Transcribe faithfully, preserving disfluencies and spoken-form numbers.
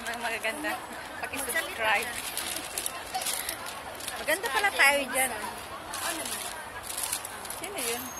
mga magaganda. Paki-subscribe. Maganda pala tayo dyan. Sino yun?